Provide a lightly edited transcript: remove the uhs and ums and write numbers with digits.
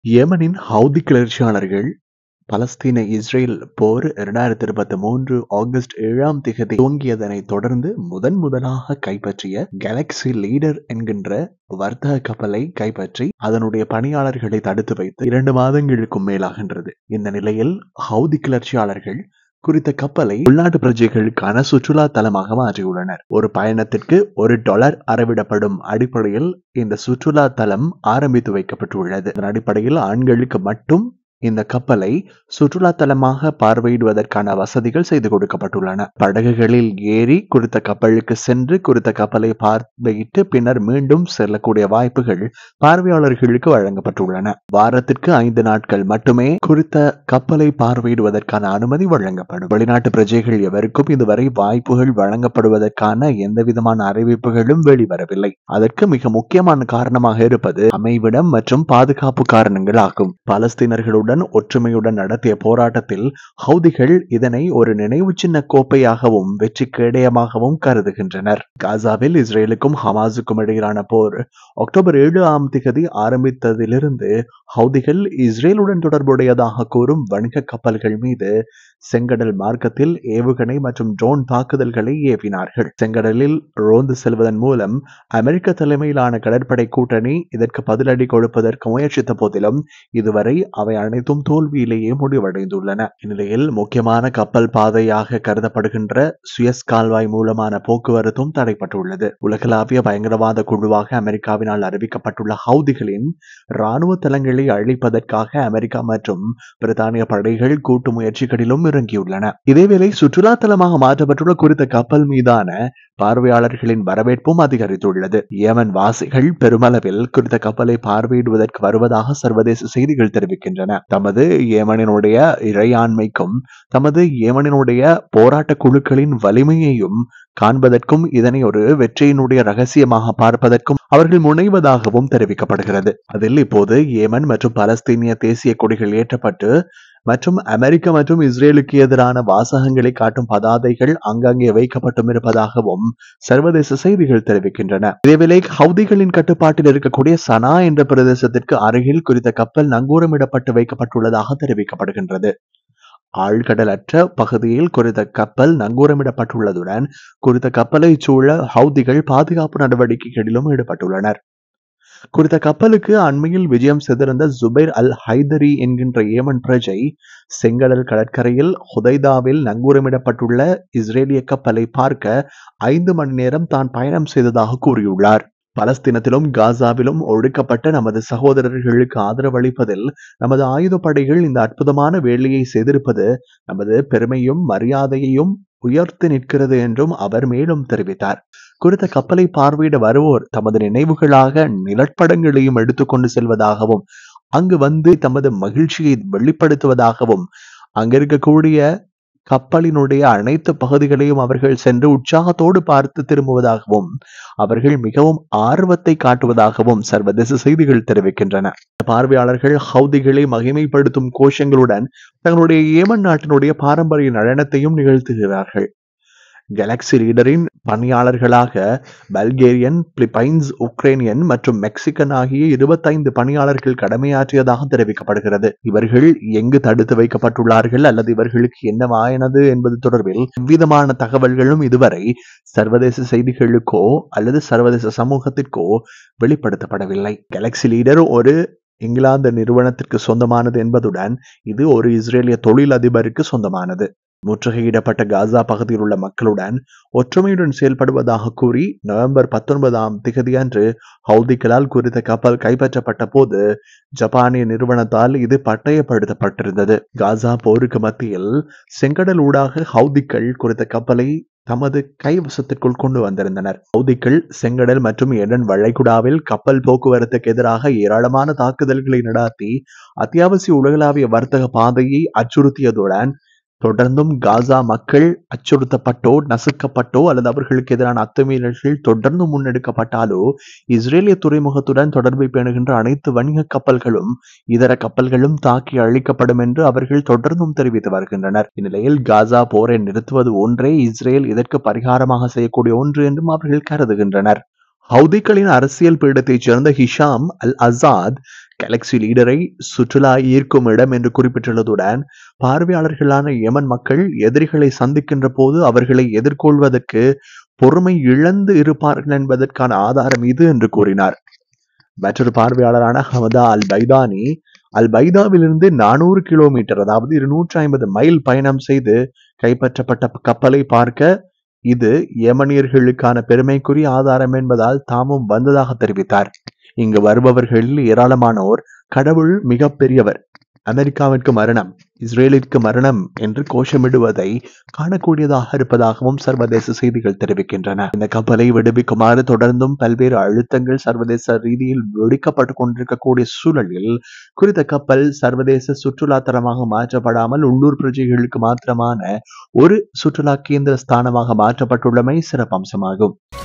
யெமனின் Houthi கிளர்ச்சியாளர்கள் Palestine Israel போர் 2023 August 7ஆம் திகதி துவங்கியதனைத் தொடர்ந்து முதலாக கைப்பற்றிய கேலக்ஸி லீடர் என்கின்ற வர்த்தக கப்பலை கைப்பற்றி அதனுடைய பணியாளர்களை தடுத்து வைத்து 2 மாதங்களுக்கும் மேலாகின்றது. இந்த நிலையில் ஹவுதி கிளர்ச்சியாளர்கள் குறித்த கப்பலை உள்நாட்டு பிரஜைகளுக்கான சுற்றுலா தலமாக மாற்றியுள்ளனர். ஒரு பயணத்திற்கு $1 அறவிடப்படும் அடிப்படையில் இந்த சுற்றுலா தலம் ஆரம்பித்து வைக்கப்பட்டுள்ளது. அதன் அடிப்படையில் ஆண்களுக்கு மட்டும் இந்த கப்பலை சுற்றுலா தலமாக பார்வையிடுவதற்கான வசதிகள் செய்து கொடுக்கப்பட்டுள்ளன. படகுகளில் ஏறி குறித்த கப்பலுக்கு சென்று குறித்த கப்பலை பார்வையிட்டு பின்னர் மீண்டும் செல்லக்கூடிய வாய்ப்புகள் பார்வையாளர்களுக்கு வழங்கப்பட்டுள்ளன. வாரத்திற்கு 5 நாட்கள் மட்டுமே குறித்த கப்பலை பார்வையிடுவதற்கான அனுமதி வழங்கப்படும். வெளிநாட்டு பிரஜைகள் எவருக்கும் இதுவரை வாய்ப்புகள் வழங்கப்படுவதற்கான எந்தவிதமான அறிவிப்புகளும் வெளிவரவில்லை. அதற்கு மிக முக்கியமான காரணமாக இருப்பது அமைவிடம் மற்றும் பாதுகாப்பு காரணங்கள் ஆகும். பாலஸ்தீனர்களுடன் ஒற்றுமையுடன் நடத்திய போராட்டத்தில் ஹவுதிகள் இதனை ஒரு நினைவு சின்ன கோப்பையாகவும் வெற்றி கேடயமாகவும் கருதுகின்றனர். காசாவில் இஸ்ரேலுக்கும் ஹமாஸுக்கும் இடையிலான போர் அக்டோபர் 7ஆம் திகதி ஆரம்பித்ததிலிருந்து ஹவுதிகள் இஸ்ரேலுடன் தொடர்புடையதாக கூறும் வணிக கப்பல்கள் மீது செங்கடல் மார்க்கத்தில் ஏவுகணை மற்றும் ட்ரோன் தாக்குதல்களை ஏவினார்கள். செங்கடலில் ரோந்து செல்வதன் மூலம் அமெரிக்க தலைமையிலான கடற்படை கூட்டணி இதற்கு பதிலடி கொடுப்பதற்கு முயற்சித்த போதிலும் இதுவரை அவை அனைத்தும் தோல்வியிலேயே முடிவடைந்துள்ளன. இந்நிலையில் முக்கியமான கப்பல் பாதையாக கருதப்படுகின்ற சுயஸ் கால்வாய் மூலமான போக்குவரத்தும் தடைப்பட்டுள்ளது. உலகளாவிய பயங்கரவாத குழுவாக அமெரிக்காவினால் அறிவிக்கப்பட்டுள்ள ஹவுதிகளின் இராணுவ தளங்களை அழிப்பதற்காக அமெரிக்கா மற்றும் பிரித்தானிய படைகள் கூட்டு முயற்சிகளிலும் இறங்கியுள்ளன. இதேவேளை சுற்றுலா தலமாக மாற்றப்பட்டுள்ள குறித்த கப்பல் மீதான பார்வையாளர்களின் வரவேற்பும் அதிகரித்துள்ளது. யேமன் வாசிகள் பெருமளவில் குறித்த கப்பலை பார்வையிடுவதற்கு வருவதாக சர்வதேச செய்திகள் தெரிவிக்கின்றன. தமது யேமனினுடைய இறையாண்மைக்கும் தமது யேமனினுடைய போராட்ட குழுக்களின் வலிமையையும் காண்பதற்கும் இதனை ஒரு வெற்றியினுடைய ரகசியமாக பார்ப்பதற்கும் அவர்கள் முனைவதாகவும் தெரிவிக்கப்படுகிறது. அதில் இப்போது யேமன் மற்றும் பலஸ்தீனிய தேசிய கொடிகள் ஏற்றப்பட்டு மற்றும் அமெரிக்க மற்றும் இஸ்ரேலுக்கு எதிரான வாசகங்களை காட்டும் பதாதைகள் அங்கங்கே வைக்கப்பட்டும் இருப்பதாகவும் சர்வதேச செய்திகள் தெரிவிக்கின்றன. இதேவேளை ஹவுதிகளின் கட்டுப்பாட்டில் இருக்கக்கூடிய சனா என்ற பிரதேசத்திற்கு அருகில் குறித்த கப்பல் நங்கூரமிடப்பட்டு வைக்கப்பட்டுள்ளதாக தெரிவிக்கப்படுகின்றது. ஆழ்கடலற்ற பகுதியில் குறித்த கப்பல் நங்கூரமிடப்பட்டுள்ளதுடன் குறித்த கப்பலை சூழ ஹவுதிகள் பாதுகாப்பு நடவடிக்கைகளிலும் ஈடுபட்டுள்ளனர். குறித்த கப்பலுக்கு அண்மையில் விஜயம் செய்திருந்த ஜுபைர் அல் ஹைதரி என்கின்ற ஏமன் பிரஜை செங்கடல் கடற்கரையில் ஹுதைதாவில் நங்கூரமிடப்பட்டுள்ள இஸ்ரேலிய கப்பலை பார்க்க 5 மணி நேரம் தான் பயணம் செய்ததாக கூறியுள்ளார். பலஸ்தீனத்திலும் காசாவிலும் ஒடுக்கப்பட்ட நமது சகோதரர்களுக்கு ஆதரவளிப்பதில் நமது ஆயுதப்படைகள் இந்த அற்புதமான வேலையை செய்திருப்பது நமது பெருமையும் மரியாதையையும் உயர்த்தி நிற்கிறது என்றும் அவர் மேலும் தெரிவித்தார். குறித்த கப்பலை பார்வையிட வருவோர் தமது நினைவுகளாக நிலப்படங்களையும் எடுத்துக்கொண்டு செல்வதாகவும் அங்கு வந்து தமது மகிழ்ச்சியை வெளிப்படுத்துவதாகவும் அங்கிருக்கக்கூடிய கப்பலினுடைய அனைத்து பகுதிகளையும் அவர்கள் சென்று உற்சாகத்தோடு பார்த்து திரும்புவதாகவும் அவர்கள் மிகவும் ஆர்வத்தை காட்டுவதாகவும் சர்வதேச செய்திகள் தெரிவிக்கின்றன. பார்வையாளர்கள் ஹவுதிகளை மகிமைப்படுத்தும் கோஷங்களுடன் தங்களுடைய ஏமன் நாட்டினுடைய பாரம்பரிய நடனத்தையும் நிகழ்த்துகிறார்கள். கேலக்ஸி லீடரின் பணியாளர்களாக பல்கேரியன், பிலிப்பைன்ஸ், உக்ரைனியன் மற்றும் மெக்சிகன் ஆகிய 25 பணியாளர்கள் கடமையாற்றியதாக தெரிவிக்கப்படுகிறது. இவர்கள் எங்கு தடுத்து வைக்கப்பட்டுள்ளார்கள் அல்லது இவர்களுக்கு என்னவாயினது என்பது தொடர்பில் எவ்விதமான தகவல்களும் இதுவரை சர்வதேச செய்திகளுக்கோ அல்லது சர்வதேச சமூகத்திற்கோ வெளிப்படுத்தப்படவில்லை. கேலக்ஸி லீடர் ஒரு இங்கிலாந்து நிறுவனத்திற்கு சொந்தமானது என்பதுடன் இது ஒரு இஸ்ரேலிய தொழில் அதிபருக்கு சொந்தமானது. முற்றுகையிடப்பட்ட காசா பகுதியில் உள்ள மக்களுடன் ஒற்றுமையுடன் செயல்படுவதாக கூறி நவம்பர் 19ஆம் திகதி அன்று ஹவுதிகளால் குறித்த கப்பல் கைப்பற்றப்பட்ட போது ஜப்பானிய நிறுவனத்தால் இது பட்டயப்படுத்தப்பட்டிருந்தது. காசா போருக்கு மத்தியில் செங்கடல் ஊடாக ஹவுதிகள் குறித்த கப்பலை தமது கைவசத்திற்குள் கொண்டு வந்திருந்தனர். ஹவுதிகள் செங்கடல் மற்றும் ஏடன் வளைகுடாவில் கப்பல் போக்குவரத்துக்கு எதிராக ஏராளமான தாக்குதல்களை நடாத்தி அத்தியாவசிய உலகளாவிய வர்த்தக பாதையை அச்சுறுத்தியதுடன் தொடர்ந்தும் காசா மக்கள் அச்சுறுத்தப்பட்டோ நசுக்கப்பட்டோ அல்லது அவர்களுக்கு எதிரான அத்துமீறல்கள் தொடர்ந்து முன்னெடுக்கப்பட்டாலோ இஸ்ரேலிய துறைமுகத்துடன் தொடர்பை பேணுகின்ற அனைத்து வணிக கப்பல்களும் இதர கப்பல்களும் தாக்கி அழிக்கப்படும் என்று அவர்கள் தொடர்ந்தும் தெரிவித்து வருகின்றனர். இந்நிலையில் காசா போரை நிறுத்துவது ஒன்றே இஸ்ரேல் இதற்கு பரிகாரமாக செய்யக்கூடிய ஒன்று என்றும் அவர்கள் கருதுகின்றனர். ஹவுதிகளின் அரசியல் பீடத்தைச் சேர்ந்த ஹிஷாம் அல் அசாத் கேலக்ஸி லீடரை சுற்றுலா ஈர்க்கும் இடம் என்று குறிப்பிட்டுள்ளதுடன், பார்வையாளர்களான யெமன் மக்கள் எதிரிகளை சந்திக்கின்ற போது அவர்களை எதிர்கொள்வதற்கு பொறுமை இழந்து இருப்பார்கள் என்பதற்கான ஆதாரம் இது என்று கூறினார். மற்றொரு பார்வையாளரான ஹமதா அல் பைதானி, அல் பைதாவிலிருந்து 400 கிலோமீட்டர், அதாவது 250 மைல் பயணம் செய்து கைப்பற்றப்பட்ட கப்பலை பார்க்க இது யெமனியர்களுக்கான பெருமைக்குரிய ஆதாரம் என்பதால் தாமும் வந்ததாக தெரிவித்தார். இங்கு வருபவர்களில் ஏராளமானோர் கடவுள் மிகப் பெரியவர், அமெரிக்காவிற்கு மரணம், இஸ்ரேலிற்கு மரணம் என்று கோஷமிடுவதை காணக்கூடியதாக இருப்பதாகவும் சர்வதேச செய்திகள் தெரிவிக்கின்றன. இந்த கப்பலை விடுவிக்குமாறு தொடர்ந்தும் பல்வேறு அழுத்தங்கள் சர்வதேச ரீதியில் வெடிக்கப்பட்டுக் கொண்டிருக்கக்கூடிய சூழலில் குறித்த கப்பல் சர்வதேச சுற்றுலா தலமாக மாற்றப்படாமல் உள்ளூர் பிரஜைகளுக்கு மாத்திரமான ஒரு சுற்றுலா கேந்திர ஸ்தானமாக மாற்றப்பட்டுள்ளமை சிறப்பம்சமாகும்.